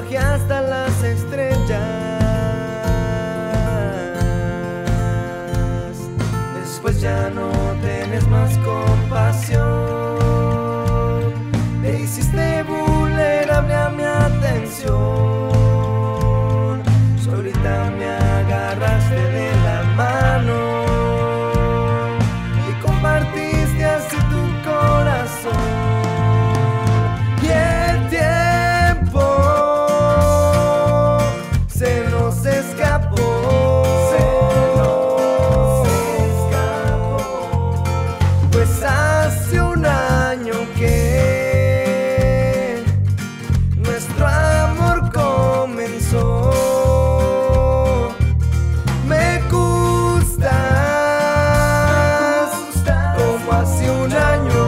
bajé hasta las estrellas. Después ya no tienes más compasión, te hiciste vulnerable a mi atención. Solita me agarraste de la mano y compartiste así tu corazón. Y el tiempo se nos escapó. Pues hace un año que nuestro amor comenzó. Me gustas como hace un año.